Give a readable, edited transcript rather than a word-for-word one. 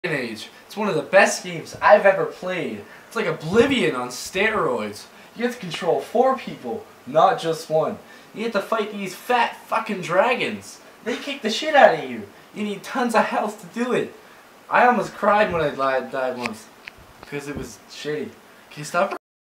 Age. It's one of the best games I've ever played. It's like Oblivion on steroids. You get to control 4 people, not just one. You get to fight these fat fucking dragons. They kick the shit out of you. You need tons of health to do it. I almost cried when I died once. Because it was shitty. Can you stop